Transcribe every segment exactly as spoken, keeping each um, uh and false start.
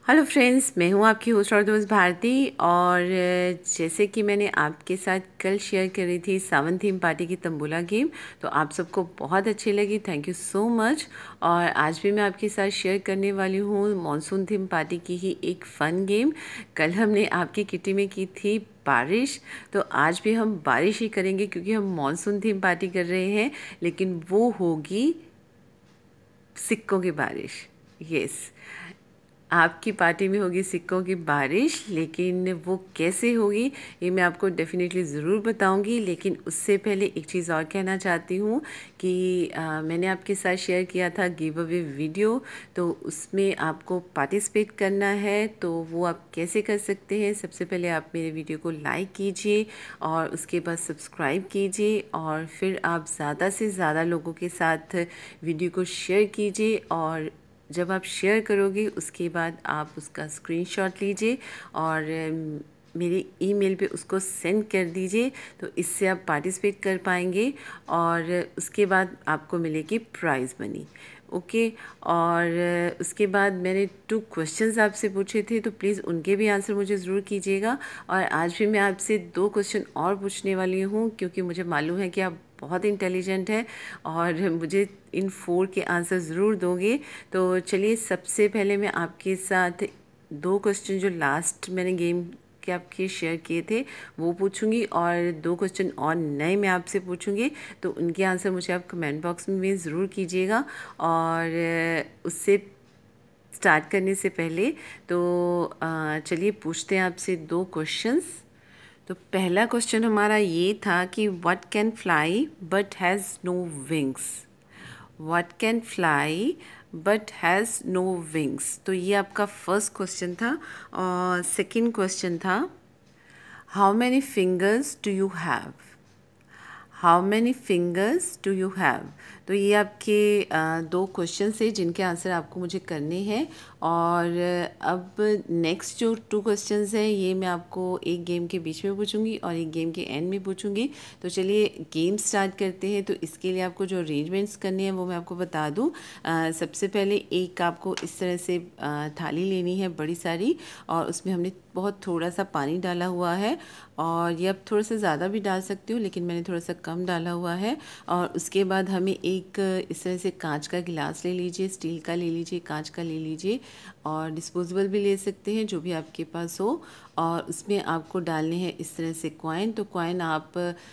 Hello friends, मैं हूं आपकी होस्ट और दोस्त भारती। और जैसे कि मैंने आपके साथ कल शेयर करी थी सावन थीम पार्टी की तंबोला गेम, तो आप सबको बहुत अच्छी लगी। Thank you so much. और आज भी मैं आपके साथ शेयर करने वाली हूं मॉनसून थीम पार्टी की ही एक फ़न गेम। कल हमने आपकी किटी में की थी बारिश, तो आज भी हम बारिश ही करेंगे क्योंकि हम मॉनसून थीम पार्टी कर रहे हैं, लेकिन वो होगी सिक्कों की बारिश। यस, आपकी पार्टी में होगी सिक्कों की बारिश, लेकिन वो कैसे होगी ये मैं आपको डेफिनेटली ज़रूर बताऊंगी। लेकिन उससे पहले एक चीज़ और कहना चाहती हूँ कि आ, मैंने आपके साथ शेयर किया था गिव अवे वीडियो, तो उसमें आपको पार्टिसिपेट करना है। तो वो आप कैसे कर सकते हैं? सबसे पहले आप मेरे वीडियो को लाइक कीजिए और उसके बाद सब्सक्राइब कीजिए, और फिर आप ज़्यादा से ज़्यादा लोगों के साथ वीडियो को शेयर कीजिए। और जब आप शेयर करोगे उसके बाद आप उसका स्क्रीनशॉट लीजिए और मेरे ईमेल पे उसको सेंड कर दीजिए, तो इससे आप पार्टिसिपेट कर पाएंगे और उसके बाद आपको मिलेगी प्राइज़ मनी। ओके। और उसके बाद मैंने टू क्वेश्चंस आपसे पूछे थे, तो प्लीज़ उनके भी आंसर मुझे ज़रूर कीजिएगा। और आज भी मैं आपसे दो क्वेश्चन और पूछने वाली हूँ, क्योंकि मुझे मालूम है कि आप बहुत इंटेलिजेंट है और मुझे इन फोर के आंसर ज़रूर दोगे। तो चलिए, सबसे पहले मैं आपके साथ दो क्वेश्चन जो लास्ट मैंने गेम के आपके शेयर किए थे वो पूछूंगी, और दो क्वेश्चन और नए मैं आपसे पूछूंगी। तो उनके आंसर मुझे आप कमेंट बॉक्स में ज़रूर कीजिएगा। और उससे स्टार्ट करने से पहले तो चलिए पूछते हैं आपसे दो क्वेश्चंस। तो पहला क्वेश्चन हमारा ये था कि what can fly but has no wings. What can fly but has no wings, तो ये आपका फर्स्ट क्वेश्चन था। और सेकंड क्वेश्चन था how many fingers do you have. How many fingers do you have, तो ये आपके आ, दो क्वेश्चन थे जिनके आंसर आपको मुझे करने हैं। और अब नेक्स्ट जो टू क्वेश्चंस हैं ये मैं आपको एक गेम के बीच में पूछूंगी और एक गेम के एंड में पूछूंगी। तो चलिए गेम स्टार्ट करते हैं। तो इसके लिए आपको जो अरेंजमेंट्स करने हैं वो मैं आपको बता दूं। आ, सबसे पहले एक आपको इस तरह से आ, थाली लेनी है बड़ी सारी, और उसमें हमने बहुत थोड़ा सा पानी डाला हुआ है। और ये आप थोड़ा सा ज़्यादा भी डाल सकते हो, लेकिन मैंने थोड़ा सा कम डाला हुआ है। और उसके बाद हमें एक इस तरह से कांच का गिलास ले लीजिए, स्टील का ले लीजिए, कांच का ले लीजिए, और डिस्पोजेबल भी ले सकते हैं जो भी आपके पास हो। और उसमें आपको डालने हैं इस तरह से कॉइन। तो कॉइन आप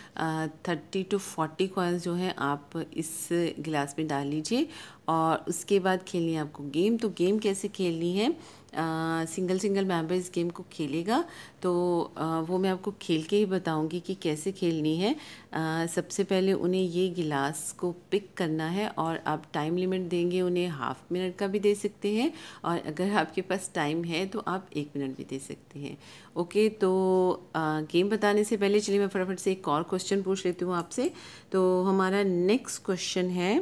थर्टी टू फोर्टी कॉइन्स जो हैं आप इस गिलास में डाल लीजिए। और उसके बाद खेलनी है आपको गेम। तो गेम कैसे खेलनी है, आ, सिंगल सिंगल मेंबर इस गेम को खेलेगा, तो आ, वो मैं आपको खेल के ही बताऊंगी कि कैसे खेलनी है। आ, सबसे पहले उन्हें ये गिलास को पिक करना है, और आप टाइम लिमिट देंगे उन्हें, हाफ मिनट का भी दे सकते हैं, और अगर आपके पास टाइम है तो आप एक मिनट भी दे सकते हैं। ओके। तो आ, गेम बताने से पहले चलिए मैं फटाफट से एक और क्वेश्चन पूछ लेती हूँ आपसे। तो हमारा नेक्स्ट क्वेश्चन है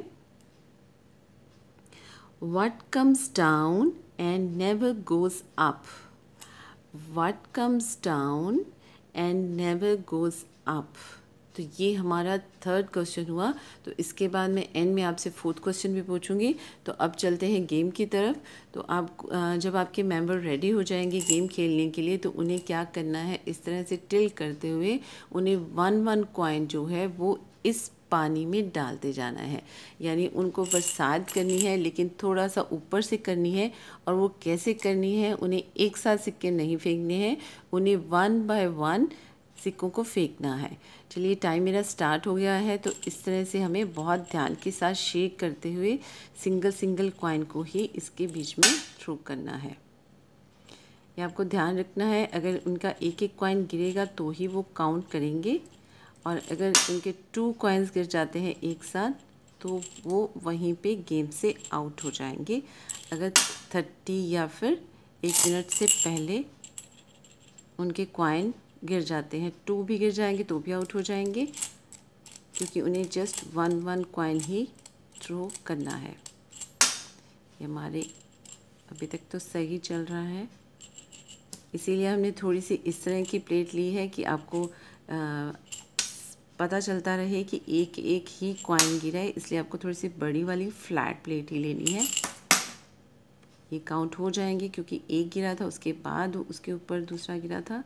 What comes down and never goes up? What comes down and never goes up? तो ये हमारा थर्ड क्वेश्चन हुआ। तो इसके बाद मैं एंड में आपसे फोर्थ क्वेश्चन भी पूछूंगी। तो अब चलते हैं गेम की तरफ। तो आप जब आपके मेंबर रेडी हो जाएंगे गेम खेलने के लिए, तो उन्हें क्या करना है, इस तरह से टिल्ट करते हुए उन्हें वन वन कॉइन जो है वो इस पानी में डालते जाना है। यानी उनको बरसात करनी है, लेकिन थोड़ा सा ऊपर से करनी है। और वो कैसे करनी है, उन्हें एक साथ सिक्के नहीं फेंकने हैं, उन्हें वन बाय वन सिक्कों को फेंकना है। चलिए टाइम मेरा स्टार्ट हो गया है। तो इस तरह से हमें बहुत ध्यान के साथ शेक करते हुए सिंगल सिंगल कॉइन को ही इसके बीच में थ्रो करना है। ये आपको ध्यान रखना है, अगर उनका एक एक कॉइन गिरेगा तो ही वो काउंट करेंगे, और अगर उनके टू कॉइन्स गिर जाते हैं एक साथ तो वो वहीं पे गेम से आउट हो जाएंगे। अगर थर्टी या फिर एक मिनट से पहले उनके कॉइन गिर जाते हैं, टू भी गिर जाएंगे तो भी आउट हो जाएंगे, क्योंकि उन्हें जस्ट वन वन कॉइन ही थ्रो करना है। ये हमारे अभी तक तो सही चल रहा है, इसीलिए हमने थोड़ी सी इस तरह की प्लेट ली है कि आपको आ, पता चलता रहे कि एक एक ही कॉइन गिरा है, इसलिए आपको थोड़ी सी बड़ी वाली फ्लैट प्लेट ही लेनी है। ये काउंट हो जाएंगे क्योंकि एक गिरा था, उसके बाद उसके ऊपर दूसरा गिरा था।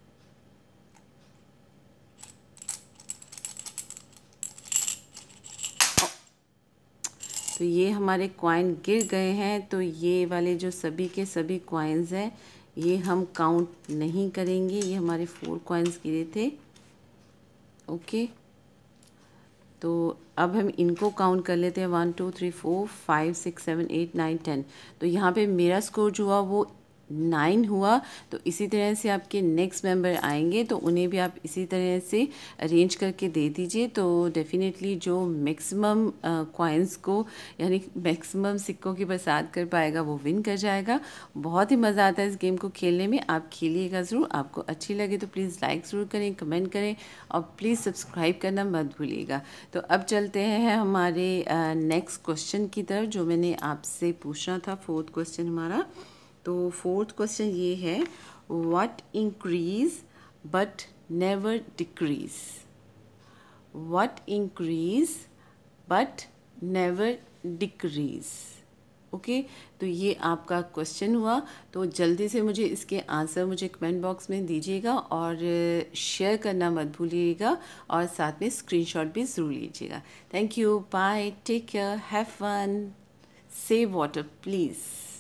तो ये हमारे कॉइन गिर गए हैं, तो ये वाले जो सभी के सभी कॉइन्स हैं ये हम काउंट नहीं करेंगे। ये हमारे फोर कॉइन्स गिरे थे। ओके, तो अब हम इनको काउंट कर लेते हैं। One two three four five six seven eight nine ten. तो यहाँ पे मेरा स्कोर जो हुआ वो नाइन हुआ। तो इसी तरह से आपके नेक्स्ट मेंबर आएंगे तो उन्हें भी आप इसी तरह से अरेंज करके दे दीजिए। तो डेफिनेटली जो मैक्सिमम कॉइन्स को यानी मैक्सिमम सिक्कों की बरसात कर पाएगा वो विन कर जाएगा। बहुत ही मज़ा आता है इस गेम को खेलने में। आप खेलिएगा ज़रूर। आपको अच्छी लगे तो प्लीज़ लाइक ज़रूर करें, कमेंट करें और प्लीज़ सब्सक्राइब करना मत भूलिएगा। तो अब चलते हैं हमारे नेक्स्ट क्वेश्चन की तरफ जो मैंने आपसे पूछना था, फोर्थ क्वेश्चन हमारा। तो फोर्थ क्वेश्चन ये है, what increase but never decrease. What increase but never decrease. Okay, तो ये आपका क्वेश्चन हुआ। तो जल्दी से मुझे इसके आंसर मुझे कमेंट बॉक्स में दीजिएगा और शेयर करना मत भूलिएगा और साथ में स्क्रीनशॉट भी ज़रूर लीजिएगा। Thank you, bye, take care, have fun, save water please.